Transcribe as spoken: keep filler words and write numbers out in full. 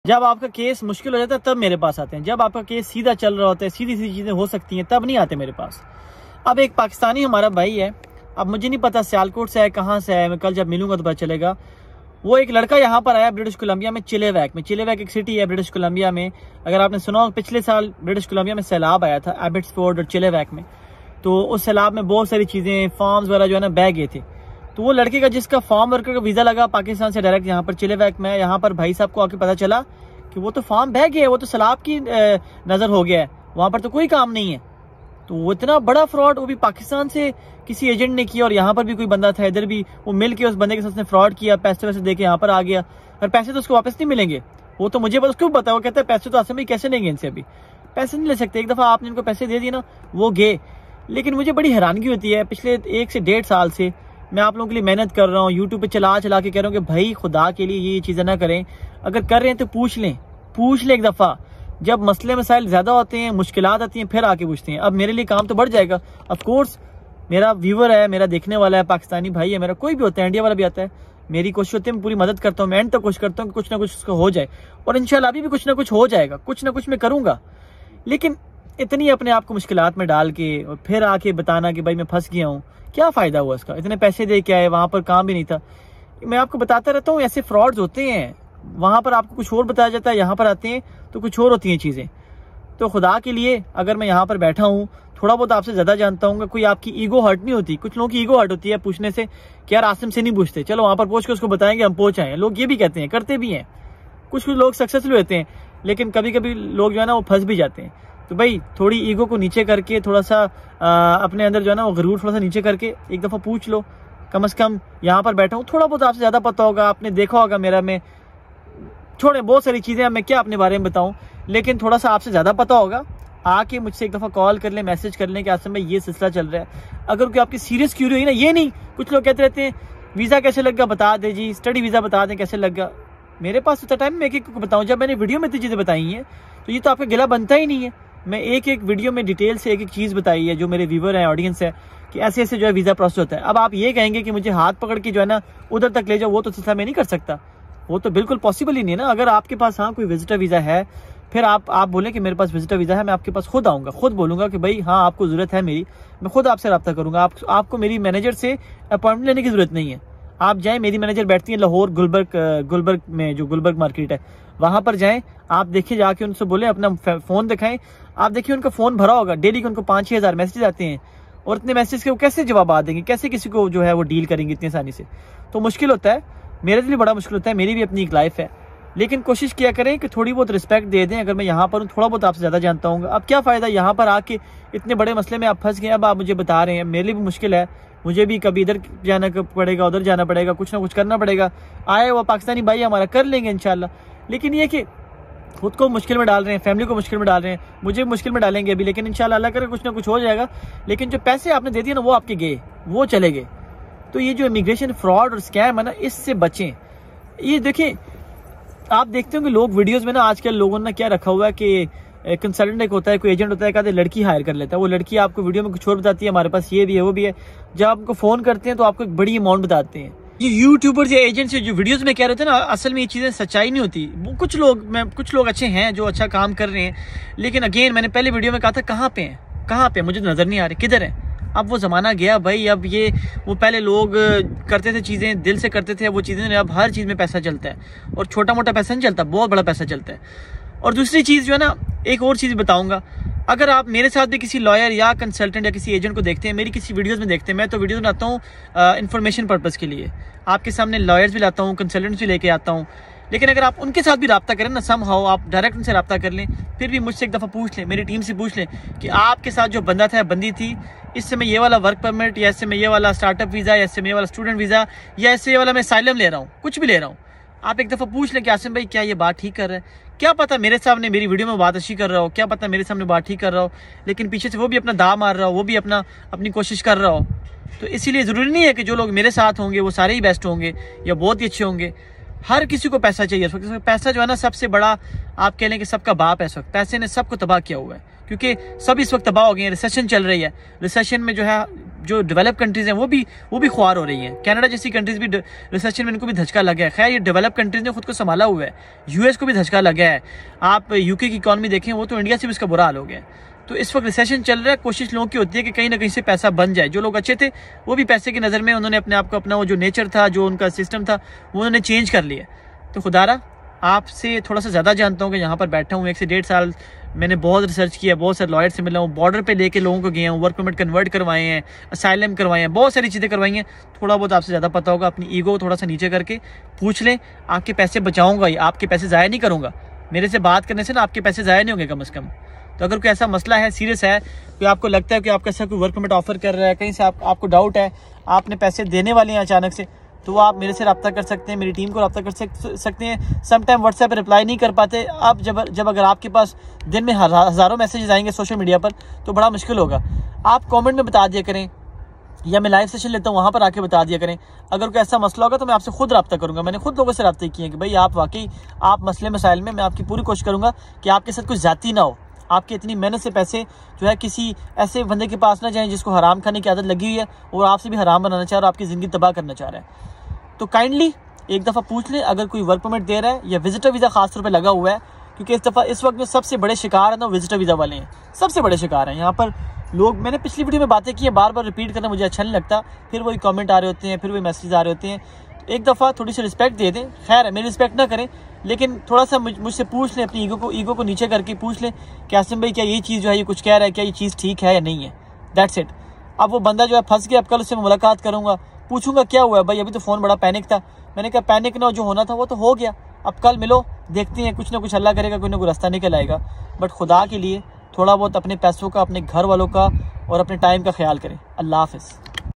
जब आपका केस मुश्किल हो जाता है तब मेरे पास आते हैं। जब आपका केस सीधा चल रहा होता है, सीधी सीधी चीज़ें हो सकती हैं, तब नहीं आते मेरे पास। अब एक पाकिस्तानी हमारा भाई है, अब मुझे नहीं पता सियालकोट से है, कहाँ से है, मैं कल जब मिलूंगा तो पता चलेगा। वो एक लड़का यहाँ पर आया ब्रिटिश कोलंबिया में, चिलेवैक में। चिलेवैक एक सिटी है ब्रिटिश कोलंबिया में। अगर आपने सुना हो, पिछले साल ब्रिटिश कोलंबिया में सैलाब आया था, एबट्सफोर्ड और चिलेवैक में। तो उस सैलाब में बहुत सारी चीज़ें, फार्म्स वगैरह जो है ना बह गए थे। तो वो लड़के का जिसका फार्म वर्कर का वीज़ा लगा पाकिस्तान से डायरेक्ट यहाँ पर चिलेवैक में, यहाँ पर भाई साहब को आके पता चला कि वो तो फार्म बह गया है, वो तो सैलाब की नज़र हो गया है, वहाँ पर तो कोई काम नहीं है। तो वो इतना बड़ा फ्रॉड, वो भी पाकिस्तान से किसी एजेंट ने किया, और यहाँ पर भी कोई बंदा था, इधर भी वो मिल के उस बंदे के साथ उसने फ्रॉड किया, पैसे वैसे दे के यहाँ पर आ गया, और पैसे तो उसको वापस नहीं मिलेंगे। वो तो मुझे बस उसको पता, वो कहता है पैसे तो आसम भाई कैसे लेंगे इनसे, अभी पैसे नहीं ले सकते, एक दफ़ा आपने इनको पैसे दे दिए ना वो गए। लेकिन मुझे बड़ी हैरानगी होती है, पिछले एक से डेढ़ साल से मैं आप लोगों के लिए मेहनत कर रहा हूँ, यूट्यूब पे चला चला के कह रहा हूँ कि भाई खुदा के लिए ये चीज़ें ना करें, अगर कर रहे हैं तो पूछ लें, पूछ लें एक दफ़ा। जब मसले मसाइल ज़्यादा होते हैं, मुश्किलात आती हैं, फिर आके पूछते हैं। अब मेरे लिए काम तो बढ़ जाएगा, ऑफ कोर्स मेरा व्यूवर है, मेरा देखने वाला है, पाकिस्तानी भाई है, मेरा कोई भी होता है, इंडिया वाला भी आता है, मेरी कोशिश होती है, मैं पूरी मदद करता हूँ, मैं एंड तक कोशिश करता हूँ कि कुछ ना कुछ उसका हो जाए, और इंशाल्लाह अभी भी कुछ ना कुछ हो जाएगा, कुछ ना कुछ मैं करूँगा। लेकिन इतनी अपने आप को मुश्किलात में डाल के और फिर आके बताना कि भाई मैं फंस गया हूँ, क्या फ़ायदा हुआ इसका? इतने पैसे दे के आए, वहाँ पर काम भी नहीं था। मैं आपको बताता रहता हूँ, ऐसे फ्रॉड्स होते हैं, वहाँ पर आपको कुछ और बताया जाता है, यहाँ पर आते हैं तो कुछ और होती हैं चीज़ें। तो खुदा के लिए अगर मैं यहाँ पर बैठा हूँ, थोड़ा बहुत आपसे ज़्यादा जानता हूँ, कोई आपकी ईगो हर्ट नहीं होती। कुछ लोगों की ईगो हर्ट होती है पूछने से कि यार आसिम से नहीं पूछते, चलो वहाँ पर पहुँच के उसको बताएंगे, हम पहुँच आए। लोग ये भी कहते हैं, करते भी हैं, कुछ कुछ लोग सक्सेसफुल होते हैं, लेकिन कभी कभी लोग जो है ना वो फंस भी जाते हैं। तो भाई थोड़ी ईगो को नीचे करके, थोड़ा सा आ, अपने अंदर जो है ना वो गरूर थोड़ा सा नीचे करके एक दफ़ा पूछ लो। कम से कम यहाँ पर बैठा हूँ, थोड़ा बहुत आपसे ज़्यादा पता होगा, आपने देखा होगा मेरा, मैं छोड़े बहुत सारी चीज़ें, मैं क्या अपने बारे में बताऊँ, लेकिन थोड़ा सा आपसे ज़्यादा पता होगा। आके मुझसे एक दफ़ा कॉल कर लें, मैसेज कर लें कि आसिम भाई ये सिलसिला चल रहा है। अगर कोई आपकी सीरियस क्यूरी हुई ना, ये नहीं कुछ लोग कहते रहते हैं वीज़ा कैसे लगा बता दे जी, स्टडी वीज़ा बता दें कैसे लगा। मेरे पास उतना टाइम मैं एक एक को बताऊँ? जब मैंने वीडियो में इतनी चीज़ें बताई हैं तो ये तो आपका गिला बनता ही नहीं है। मैं एक एक वीडियो में डिटेल से एक एक चीज़ बताई है, जो मेरे व्यूवर हैं, ऑडियंस है, कि ऐसे ऐसे जो है वीज़ा प्रोसेस होता है। अब आप ये कहेंगे कि मुझे हाथ पकड़ के जो है ना उधर तक ले जाओ, वो तो सिलसिला मैं नहीं कर सकता, वो तो बिल्कुल पॉसिबल ही नहीं है ना। अगर आपके पास हाँ कोई विजिटर वीज़ा है, फिर आप आप बोलें कि मेरे पास विजिटर वीज़ा है, मैं आपके पास खुद आऊँगा, खुद बोलूँगा कि भाई हाँ आपको ज़रूरत है मेरी, मैं खुद आपसे रब्ता करूँगा। आप, आपको मेरी मैनेजर से अपॉइंटमेंट लेने की ज़रूरत नहीं है। आप जाएँ, मेरी मैनेजर बैठती है लाहौर गुलबर्ग गुलबर्ग में, जो गुलबर्ग मार्केट है, वहाँ पर जाएँ, आप देखिए, जाके उनसे बोले, अपना फ़ोन दिखाएं, आप देखिए उनका फ़ोन भरा होगा, डेली के उनको पाँच छः हज़ार मैसेज आते हैं, और इतने मैसेज के वो कैसे जवाब आ देंगे, कैसे किसी को जो है वो डील करेंगे इतनी आसानी से? तो मुश्किल होता है, मेरे लिए बड़ा मुश्किल होता है, मेरी भी अपनी एक लाइफ है। लेकिन कोशिश किया करें कि थोड़ी बहुत रिस्पेक्ट दे दें। अगर मैं यहाँ पर हूँ, थोड़ा बहुत आपसे ज़्यादा जानता हूँ, अब क्या फ़ायदा यहाँ पर आके इतने बड़े मसले में आप फंस गए, अब आप मुझे बता रहे हैं, मेरे लिए भी मुश्किल है, मुझे भी कभी इधर जाना पड़ेगा, उधर जाना पड़ेगा, कुछ ना कुछ करना पड़ेगा। आए वो पाकिस्तानी भाई हमारा, कर लेंगे इंशाल्लाह। लेकिन ये कि खुद को मुश्किल में डाल रहे हैं, फैमिली को मुश्किल में डाल रहे हैं, मुझे मुश्किल में डालेंगे अभी, लेकिन इंशाल्लाह अल्लाह करे कुछ ना कुछ हो जाएगा। लेकिन जो पैसे आपने दे दिए ना, वो आपके गए, वो चले गए। तो ये जो इमिग्रेशन फ्रॉड और स्कैम है ना, इससे बचें। ये देखें, आप देखते हो कि लोग वीडियोस में ना, आजकल लोगों ने क्या रखा हुआ है कि कंसल्टेंट एक होता है, कोई एजेंट होता है, कहते लड़की हायर कर लेता है, वो लड़की आपको वीडियो में कुछ और बताती है, हमारे पास ये भी है वो भी है। जब आपको फ़ोन करते हैं तो आपको एक बड़ी अमाउंट बताते हैं। ये यूट्यूबर्स या एजेंट्स जो वीडियोस में कह रहे थे ना, असल में ये चीज़ें सच्चाई नहीं होती। वो कुछ लोग, मैं कुछ लोग अच्छे हैं जो अच्छा काम कर रहे हैं, लेकिन अगेन मैंने पहले वीडियो में कहा था, कहाँ पे हैं, कहाँ पे, मुझे नज़र नहीं आ रहे, किधर हैं? अब वो ज़माना गया भाई। अब ये वो पहले लोग करते थे चीज़ें, दिल से करते थे, वो चीज़ें, अब हर चीज़ में पैसा चलता है, और छोटा मोटा पैसा नहीं चलता, बहुत बड़ा पैसा चलता है। और दूसरी चीज़ जो है ना, एक और चीज़ बताऊंगा, अगर आप मेरे साथ भी किसी लॉयर या कंसल्टेंट या किसी एजेंट को देखते हैं, मेरी किसी वीडियोस में देखते हैं, मैं तो वीडियोस बनाता हूँ इन्फॉर्मेशन पर्पज़ के लिए, आपके सामने लॉयर्स भी लाता हूँ, कंसल्टेंट्स भी लेके आता हूँ। लेकिन अगर आप उनके साथ भी रब्ता करें ना, सम हाउ आप डायरेक्ट उनसे रब्ता कर लें, फिर भी मुझसे एक दफ़ा पूछ लें, मेरी टीम से पूछ लें कि आपके साथ जो बंदा था, बंदी थी, इससे मैं ये वाला वर्क परमिट, या इससे मैं ये वाला स्टार्टअप वीज़ा, या इससे मैं ये वाला स्टूडेंट वीज़ा, या इससे ये वाला मैं साइलम ले रहा हूँ, कुछ भी ले रहा हूँ, आप एक दफ़ा पूछ लें कि आसिम भाई क्या ये बात ठीक कर रहा है? क्या पता मेरे सामने मेरी वीडियो में बात अच्छी कर रहा हो, क्या पता मेरे सामने बात ठीक कर रहा हो, लेकिन पीछे से वो भी अपना दाव मार रहा हो, वो भी अपना अपनी कोशिश कर रहा हो। तो इसीलिए ज़रूरी नहीं है कि जो लोग मेरे साथ होंगे वो सारे ही बेस्ट होंगे या बहुत ही अच्छे होंगे। हर किसी को पैसा चाहिए इस वक्त। पैसा जो है ना, सबसे बड़ा आप कह लें कि सबका बाप है इस वक्त। पैसे ने सबको तबाह किया हुआ है, क्योंकि सब इस वक्त तबाह हो गए हैं। रिसेशन चल रही है, रिसेशन में जो है जो डेवलप कंट्रीज हैं वो भी वो भी ख्वार हो रही हैं। कनाडा जैसी कंट्रीज भी रिसेशन में इनको भी धचका लगा है। खैर ये डेवलप कंट्रीज ने खुद को संभाला हुआ है, यूएस को भी धचका लगा है। आप यूके की इकॉनमी देखें, वो तो इंडिया से भी इसका बुरा हाल हो गया है। तो इस वक्त रिसेशन चल रहा है, कोशिश लोगों की होती है कि कहीं ना कहीं से पैसा बन जाए। जो लोग अच्छे थे वो भी पैसे की नज़र में उन्होंने अपने आप को, अपना वो जो नेचर था, जो उनका सिस्टम था, वो उन्होंने चेंज कर लिया। तो खुदारा आपसे थोड़ा सा ज़्यादा जानता हूँ कि यहाँ पर बैठा हूँ, एक से डेढ़ साल मैंने बहुत रिसर्च किया, बहुत सारे लॉयर से मिला हूँ, बॉर्डर पे लेके लोगों को गया हूँ, वर्क परमिट कन्वर्ट करवाए हैं, असाइलम करवाए हैं, बहुत सारी चीज़ें करवाई हैं। थोड़ा बहुत आपसे ज़्यादा पता होगा। अपनी ईगो थोड़ा सा नीचे करके पूछ लें। आपके पैसे बचाऊँगा ही, आपके पैसे ज़ाया नहीं करूँगा। मेरे से बात करने से ना आपके पैसे ज़ाया नहीं होंगे कम अज़ कम। तो अगर कोई ऐसा मसला है, सीरियस है, कोई आपको लगता है कि आपका ऐसा कोई वर्क परमिट ऑफर कर रहा है, कहीं से आप, आपको डाउट है, आपने पैसे देने वाले हैं अचानक से, तो आप मेरे से रब्ता कर सकते हैं, मेरी टीम को रब्ता कर सकते हैं। सम टाइम व्हाट्सएप पर रिप्लाई नहीं कर पाते आप, जब जब अगर आपके पास दिन में हज़ारों मैसेजेस आएंगे सोशल मीडिया पर तो बड़ा मुश्किल होगा। आप कमेंट में बता दिया करें, या मैं लाइव सेशन लेता हूँ वहाँ पर आके बता दिया करें। अगर कोई ऐसा मसला होगा तो मैं आपसे खुद रब्ता करूँगा। मैंने खुद लोगों से रब्ते किए हैं कि भाई आप वाकई आप मसले मसाइल में, मैं आपकी पूरी कोशिश करूँगा कि आपके साथ कुछ ज़्यादती ना हो। आपके इतनी मेहनत से पैसे जो है किसी ऐसे बंदे के पास ना जाएं जिसको हराम खाने की आदत लगी हुई है और आपसे भी हराम बनाना चाह रहा है और आपकी ज़िंदगी तबाह करना चाह रहा है। तो काइंडली एक दफ़ा पूछ लें अगर कोई वर्क परमिट दे रहा है या विजिटर वीज़ा खास तौर पे लगा हुआ है, क्योंकि इस दफ़ा इस वक्त में सबसे बड़े शिकार है ना विजिटर वीज़ा वाले हैं, सबसे बड़े शिकार हैं। यहाँ पर लोग, मैंने पिछली वीडियो में बातें की हैं, बार बार रिपीट करना मुझे अच्छा नहीं लगता, फिर वही कमेंट आ रहे होते हैं, फिर वही मैसेज आ रहे होते हैं। एक दफ़ा थोड़ी सी रिस्पेक्ट दे दें। खैर है, मेरी रिस्पेक्ट ना करें, लेकिन थोड़ा सा मुझसे पूछ लें, अपनी ईगो को ईगो को नीचे करके पूछ लें कि आसिम भाई क्या ये चीज़ जो है ये कुछ कह रहा है, क्या ये चीज़ ठीक है या नहीं है। That's it. अब वो बंदा जो है फंस गया, अब कल उससे मैं मुलाकात करूँगा, पूछूंगा क्या हुआ है भाई, अभी तो फ़ोन बड़ा पैनिक था। मैंने कहा पैनिक ना, जो होना था वो तो हो गया, अब कल मिलो, देखते हैं कुछ ना कुछ अल्लाह करेगा, कोई ना कोई रास्ता निकल आएगा। बट खुदा के लिए थोड़ा बहुत अपने पैसों का, अपने घर वालों का और अपने टाइम का ख्याल करें। अल्लाह हाफ़िज़।